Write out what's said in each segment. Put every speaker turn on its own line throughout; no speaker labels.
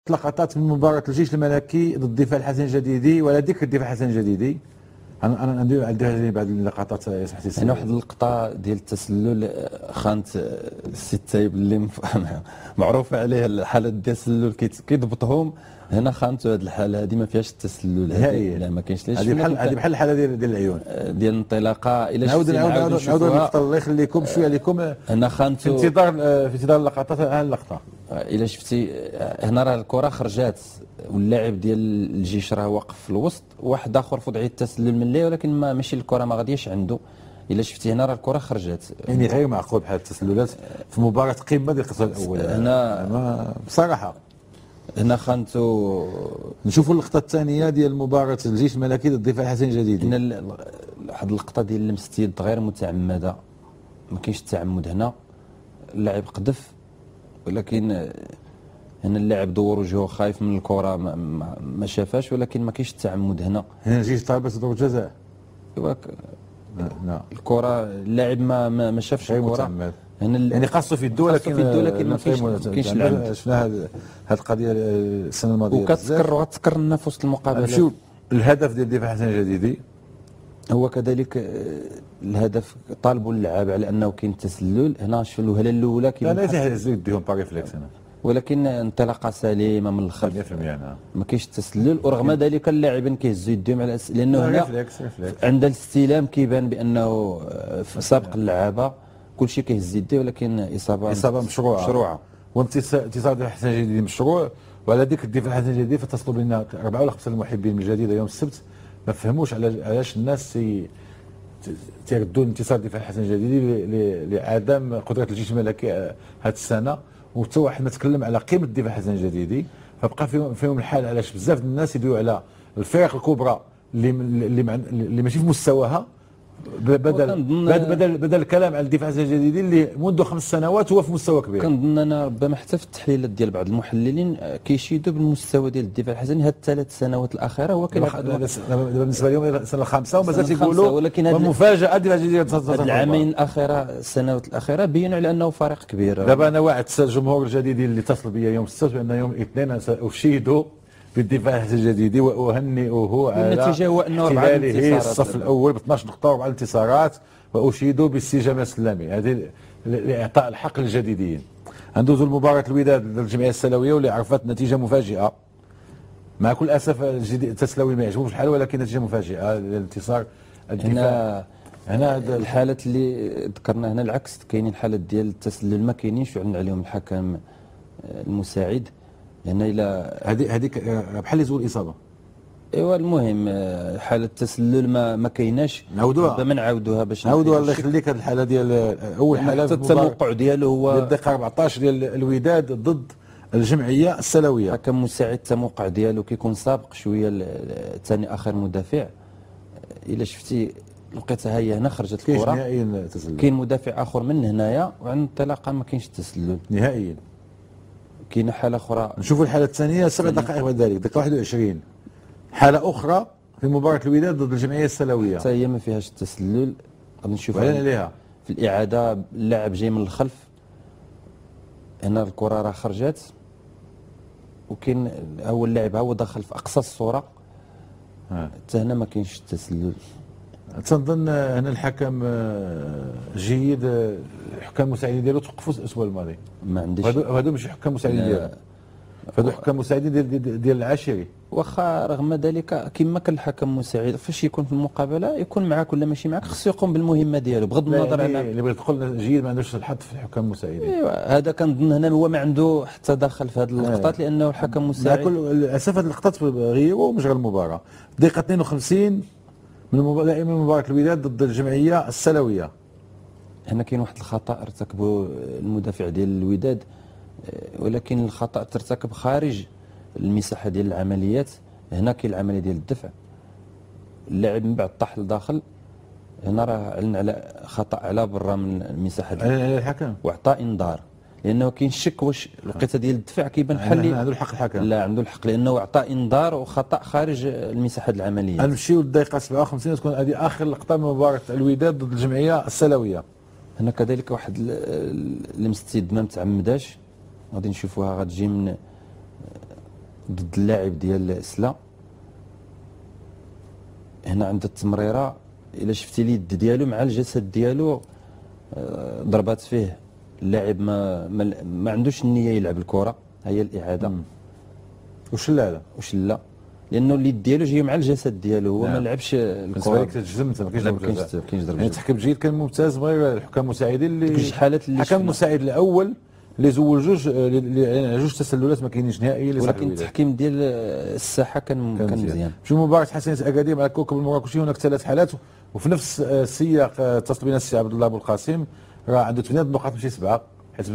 شفت لقطات من مباراه الجيش الملكي ضد الدفاع الحسن الجديدي ولا ذكر الدفاع الحسن الجديدي. انا ندير بعض اللقطات يا سمحتي.
يعني واحد اللقطه ديال التسلل خانت السي التايب اللي معروفه عليه الحالات ديال التسلل كيضبطهم. هنا خانته هذه الحاله هذه ما فيهاش التسلل
نهائيا.
لا ما كاينش ليش.
هذه بحال الحاله ديال العيون
ديال الانطلاقه. الى
نعاود النقطه الله يخليكم شويه عليكم.
هنا خانته
في انتظار اللقطات. ها اللقطه
الى شفتي هنا راه الكره خرجات واللاعب ديال الجيش راه واقف في الوسط، واحد اخر في وضعيه التسلل من ليه، ولكن ماشي الكره ما غاديش عنده. الا شفتي هنا راه الكره خرجت.
يعني غير معقول بحال التسللات في مباراه قمه ديال القسم الاول.
هنا
بصراحه
هنا خانته.
نشوفوا اللقطه الثانيه ديال مباراه الجيش الملكي ضد الدفاع الحسن الجديدي.
هنا واحد اللقطه ديال لمس اليد غير متعمده، ما كاينش التعمد هنا. اللاعب قذف، ولكن هنا اللاعب دور وجهه خايف من الكره ما شافاش، ولكن ما كاينش التعمد هنا.
هنا الجيش طالبت ضربه جزاء.
لا الكره اللاعب ما شافش الكره.
هنا يعني خاصه في الدول،
لكن ما كاينش العمد.
شفنا هذه القضيه السنه الماضيه.
وكتذكر لنا في وسط المقابله.
شوف الهدف ديال الدفاع الحسن الجديدي
هو كذلك الهدف طالبوا اللعاب على انه كاين تسلل. هنا شوفوا الوهله الاولى
لا يهز يديهم باغي فليكس هنا،
ولكن انطلاقه سليمه من الخلف
100%.
ما كاينش التسلل، ورغم ذلك اللاعبين كيهزوا يديهم على لانه هنا
ريفلكس.
عند الاستلام كيبان بانه في سابق اللعابه كلشي كيهز يديه، ولكن اصابه مشروعه.
وانتصار الدفاع الحسن الجديدي مشروع. وعلى ذكر الدفاع الحسن الجديدي فاتصلوا بنا 4 ولا 5 المحبين من جديد يوم السبت ما فهموش علاش الناس تيردوا انتصار الدفاع الحسن الجديدي لعدم قدره الجيش الملكي هذه السنه. وحتى واحد ما تكلم على قيمه الدفاع الحسن الجديدي، فبقى فيهم الحال علاش بزاف الناس يدويو على الفرق الكبرى اللي ماشي في مستواها، بدل الكلام على الدفاع الجديدي اللي منذ 5 سنوات هو في مستوى كبير.
كنظن انا ربما حتى في التحليلات ديال بعض المحللين كيشيدوا بالمستوى ديال الدفاع الحسني هاد ال3 سنوات الاخيره. هو
دابا بالنسبه لهم السنه الخامسه ومازال تيقولوا
ولكن
ومفاجاه الدفاع الجديدي
العامين الاخيره السنوات الاخيره بينوا على انه فريق كبير.
دابا انا واعد الجمهور الجديد اللي اتصل بي يوم السبت بان يوم الاثنين اشيدوا بالدفاع الحسن الجديدي واهنئه على
النتيجه هو انه 4 انتصارات
الصف الاول ب 12 نقطه و4 انتصارات، واشيدوا باستجابه السلامي هذه لاعطاء الحق للجديديين. ندوزوا لمباراه الوداد ضد الجمعيه السلويه واللي عرفت نتيجه مفاجئه. مع كل اسف التسلوي ما يعجبوش الحال، ولكن نتيجه مفاجئه لانتصار الدفاع.
هنا الحالات اللي ذكرنا هنا العكس، كاينين حالات ديال التسلل ما كاينينش وعلن عليهم الحكم المساعد. هنا الى
هذيك بحال اللي زول الاصابه.
ايوا المهم حاله التسلل ما كايناش.
نعاودوها
نعاودوها باش
نعاودوها. الله يخليك. هذه الحاله ديال اول حاله في
التوقع ديالو هو
الدقيقه 14 ديال الوداد ضد الجمعيه السلويه.
حكم مساعد التوقع ديالو كيكون سابق شويه ثاني اخر مدافع. الا شفتي لقيتها هي هنا خرجت الكره
نهائيا تسلل.
كاين مدافع اخر من هنايا وعند الانطلاقه ما كاينش التسلل
نهائيا.
كاينه حاله اخرى
نشوفوا الحاله الثانيه 7 دقائق بعد ذلك دقيقه 21 حاله اخرى في مباراه الوداد ضد الجمعيه السلويه
حتى هي ما فيهاش التسلل. غادي نشوفوا
عليها
في الاعاده. اللاعب جاي من الخلف، هنا الكره راه خرجت وكاين هو اللاعب هو دخل في اقصى الصوره. حتى هنا ما كاينش التسلل.
تنظن هنا الحكم جيد. الحكام المساعدين ديالو توقفوا الاسبوع الماضي.
ما عنديش
هادو ماشي حكام مساعدين ديالو، هادو حكام مساعدين ديال العشري.
واخا رغم ذلك كما كان الحكم المساعد فاش يكون في المقابله يكون معك ولا ماشي معك خصو يقوم بالمهمه ديالو بغض النظر
يعني
على
اللي بغيت تقول جيد ما عندوش الحظ في الحكام المساعدين.
ايوا هذا كنظن هنا هو ما عنده حتى دخل في هذه اللقطات لانه الحكم المساعد.
مع كل للاسف هذه اللقطات غيروا مجرى المباراه. دقيقه 52 من مباراه الوداد ضد الجمعيه السلويه.
هنا كاين واحد الخطا ارتكبه المدافع ديال الوداد، ولكن الخطا ترتكب خارج المساحه ديال العمليات. هنا كاين العمليه ديال الدفع، اللاعب من بعد طاح لداخل. هنا راه اعلن على خطا على برا من المساحه ديال
الحكم
واعطى انذار، لانه كاين شك واش الوقيته ديال الدفع كيبان بحال
عنده الحق الحكم.
لا عنده الحق لانه اعطى انذار وخطا خارج المساحه ديال العمليات.
نمشيو للدقيقه 57 تكون هذه اخر لقطه من مباراه الوداد ضد الجمعيه السلويه.
هنا كذلك واحد لمسه يد ما متعمداش، غادي نشوفوها غتجي من ضد اللاعب ديال سلا. هنا عند التمريره الا شفتي اليد ديالو مع الجسد ديالو ضربات فيه اللاعب ما عندوش النيه يلعب الكره، هي الاعاده. وشلا لانه اليد ديالو جايه مع الجسد ديالو، هو ما لعبش الكره.
بالنسبه لك تجزمت ما كاينش ضربه جزاء.
يعني
التحكيم الجيد كان ممتاز، غير الحكام المساعدين اللي
جوج حالات اللي
الحكم المساعد الاول اللي زول جوج تسللات ما كاينينش نهائيا،
ولكن التحكيم ديال الساحه كان مزيان.
في مباراه حسنيه اكادير مع الكوكب المراكشي هناك 3 حالات، وفي نفس السياق اتصل بنا السي عبد الله ابو القاسم، راه عنده 8 نقاط ماشي 7، حيت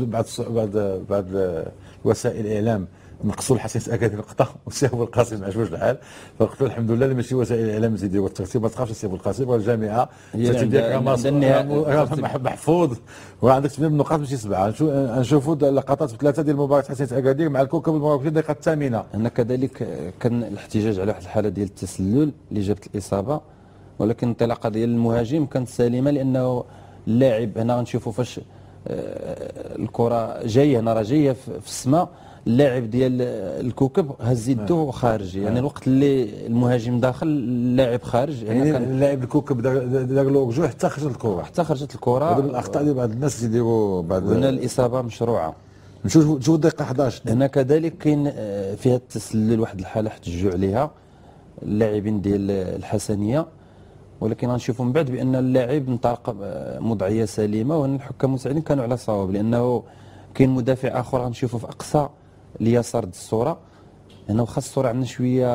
بعد وسائل الاعلام نقصوا الحسنيه اكادير نقطه والسي ابو القاسم ما عجبوش الحال، فقلت له الحمد لله اللي ماشي وسائل الاعلام تيديروا الترتيب، ما تخافش السي ابو القاسم، والجامعه ديالك محفوظ، وعندك 8 نقاط ماشي 7. نشوفوا اللقطات بثلاثه ديال مباراه حسنيه اكادير مع الكوكب المراكشي الدقيقه الثامنه.
هنا كذلك كان الاحتجاج على واحد الحاله ديال التسلل اللي جابت الاصابه، ولكن الانطلاقه ديال المهاجم كانت سليمه، لانه اللاعب هنا غنشوفوا فاش الكره جايه، هنا راه جايه في السماء، اللاعب ديال الكوكب هز يدو خارج، يعني الوقت اللي المهاجم داخل اللاعب خارج،
يعني كان اللاعب الكوكب دار له رجوع حتى خرجت الكره. هذا من الاخطاء اللي بعض الناس يديروا بعد.
هنا الاصابه مشروعه.
نشوف الدقيقه 11.
هنا كذلك كاين فيها التسلل، واحد الحاله احتجوا عليها اللاعبين ديال الحسنيه، ولكن غنشوفوا من بعد بان اللاعب انطلق موضعيه سليمه، وهنا الحكام المساعدين كانوا على صواب، لانه كاين مدافع اخر غنشوفه في اقصى اليسار د الصوره. هنا واخا الصوره عندنا شويه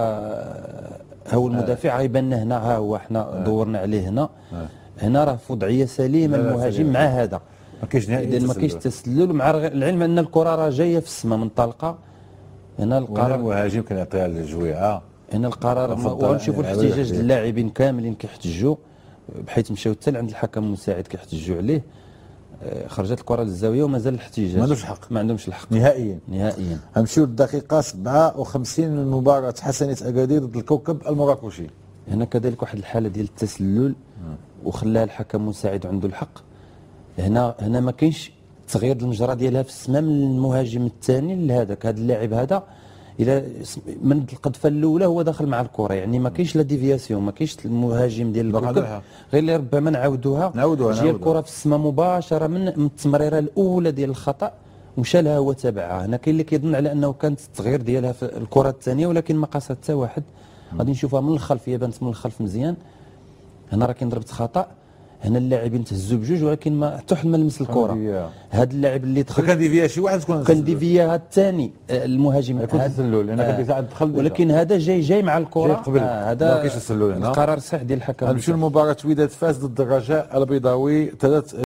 هو المدافع غيبان لنا هنا، ها هو حنا دورنا عليه هنا. هنا راه في وضعيه سليمه المهاجم مع هذا،
ما كاينش نهائيا،
ما كاينش تسلل، مع العلم ان الكره راه جايه في السماء منطلقه. هنا القرار
المهاجم كان يعطيها للجويعه.
هنا القرار، ونشوفوا الاحتجاج ديال اللاعبين كاملين كيحتجوا، بحيث مشاو حتى عند الحكم المساعد كيحتجوا عليه. خرجت الكره للزاويه ومازال الاحتجاج،
ما عندهمش الحق
نهائيا.
غنمشيو للدقيقه 57 من مباراه حسنيه اكادير ضد الكوكب المراكشي.
هنا كذلك واحد الحاله ديال التسلل وخلاها الحكم المساعد عنده الحق. هنا ما كاينش تغيير المجرى ديالها في السماء من المهاجم الثاني لهذاك، هذا اللاعب هذا الى من القذفه الاولى هو داخل مع الكره، يعني ما كاينش لا ديفياسيون، ما كاينش المهاجم ديال الكوكب، غير اللي ربما نعاودوها جا الكره في السماء مباشره من التمريره الاولى ديال الخطا ومشى لها هو تابعها. هنا كاين اللي كيظن على انه كانت التغيير ديالها في الكره الثانيه، ولكن ما قاصها حتى واحد. غادي نشوفها من الخلف، هي بانت من الخلف مزيان. هنا راه كاين ضربه خطا، هنا اللاعبين تهزوا بجوج، ولكن ما حتى واحد ما لمس الكره. هذا اللاعب اللي دخل
كان ديفيا شي واحد،
كان ديفيا هذا الثاني المهاجم
يكون تسلل، لان كان كيساعد دخل،
ولكن هذا جاي مع الكره.
هذا ما كاينش تسلل هنا.
القرار صحيح ديال الحكم.
غنمشيو لمباراه وداد فاس ضد الرجاء البيضاوي 3